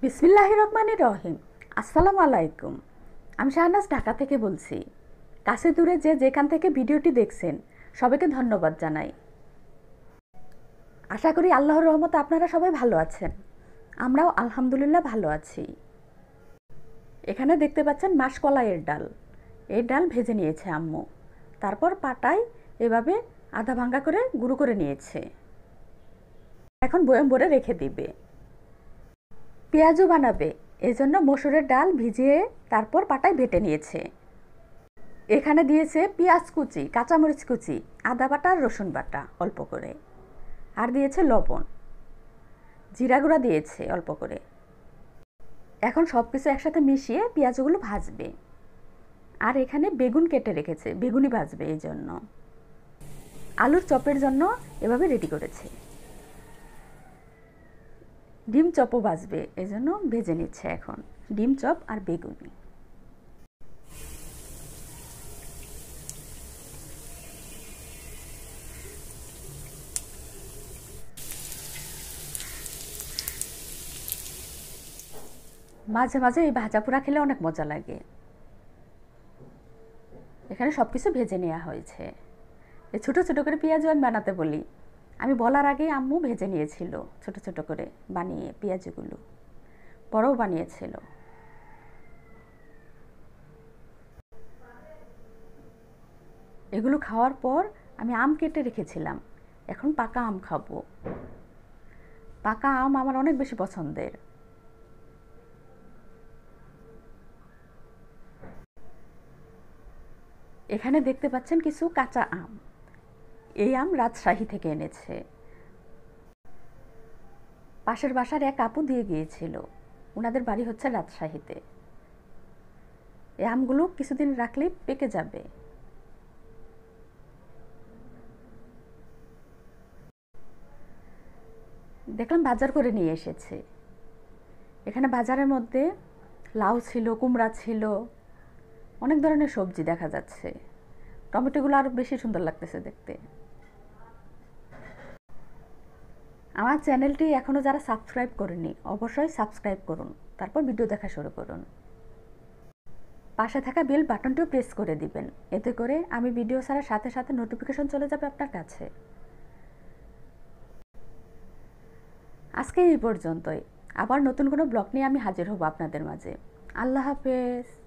বিসমিল্লাহির রহমানির রহিম। আসসালামু আলাইকুম। আমি শাহনাজ ঢাকা থেকে বলছি। কাছে দূরে যে যেখান থেকে ভিডিওটি দেখছেন সবাইকে ধন্যবাদ জানাই। আশা করি আল্লাহর রহমতে আপনারা সবাই ভালো আছেন। আমরাও আলহামদুলিল্লাহ ভালো আছি। এখানে দেখতে পাচ্ছেন মাসকলাইয়ের ডাল। এই ডাল ভেজে নিয়েছে আম্মু, তারপর পাটায় এভাবে আধা ভাঙ্গা করে গুঁড়ো করে নিয়েছে। এখন বয়াম ভরে রেখে দিবে। পেঁয়াজও বানাবে, এজন্য মসুরের ডাল ভিজিয়ে তারপর পাটায় বেটে নিয়েছে। এখানে দিয়েছে পেঁয়াজ কুচি, কাঁচামরিচ কুচি, আদা বাটা আর রসুন বাটা অল্প করে, আর দিয়েছে লবণ, জিরা গুঁড়া দিয়েছে অল্প করে। এখন সব কিছু একসাথে মিশিয়ে পেঁয়াজগুলো ভাজবে। আর এখানে বেগুন কেটে রেখেছে, বেগুনি ভাজবে এই জন্য। আলুর চপের জন্য এভাবে রেডি করেছে। ডিম চপও ভাজবে, এই জন্য ভেজে নিচ্ছে এখন ডিম চপ আর বেগুনি। মাঝে মাঝে এই ভাজা পোড়া খেলে অনেক মজা লাগে। এখানে সব কিছু ভেজে নেওয়া হয়েছে। এই ছোটো ছোটো করে পেঁয়াজও আমি বানাতে বলি, আমি বলার আগেই আম্মু ভেজে নিয়েছিল ছোট ছোট করে বানিয়ে পেঁয়াজগুলো, বড়ও বানিয়েছিল। এগুলো খাওয়ার পর আমি আম কেটে রেখেছিলাম, এখন পাকা আম খাবো। পাকা আম আমার অনেক বেশি পছন্দের। এখানে দেখতে পাচ্ছেন কিছু কাঁচা আম। এই আম রাজশাহী থেকে এনেছে। পাশের বাসার এক আপু দিয়ে গিয়েছিল, ওনাদের বাড়ি হচ্ছে রাজশাহীতে। এই আমগুলো কিছুদিন রাখলেই পেকে যাবে। দেখলাম বাজার করে নিয়ে এসেছে। এখানে বাজারের মধ্যে লাউ ছিল, কুমড়া ছিল, অনেক ধরনের সবজি দেখা যাচ্ছে। টমেটোগুলো আরও বেশি সুন্দর লাগতেছে দেখতে। আমার চ্যানেলটি এখনও যারা সাবস্ক্রাইব করেনি অবশ্যই সাবস্ক্রাইব করুন, তারপর ভিডিও দেখা শুরু করুন। পাশে থাকা বেল বাটনটিও প্রেস করে দিবেন, এতে করে আমি ভিডিও ছাড়ার সাথে সাথে নোটিফিকেশন চলে যাবে আপনার কাছে। আজকে এই পর্যন্তই। আবার নতুন কোনো ব্লগ নিয়ে আমি হাজির হব আপনাদের মাঝে। আল্লাহ হাফেজ।